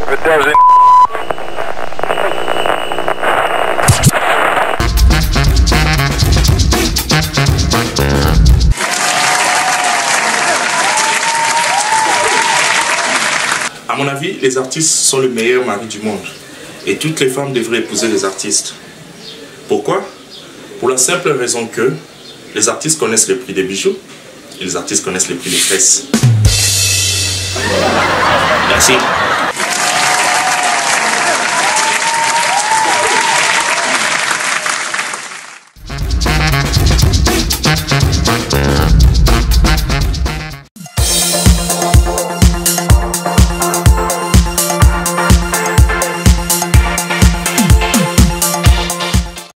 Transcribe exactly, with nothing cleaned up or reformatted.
À mon avis, les artistes sont le meilleur mari du monde. Et toutes les femmes devraient épouser les artistes. Pourquoi? Pour la simple raison que les artistes connaissent le prix des bijoux et les artistes connaissent le prix des fesses. Merci.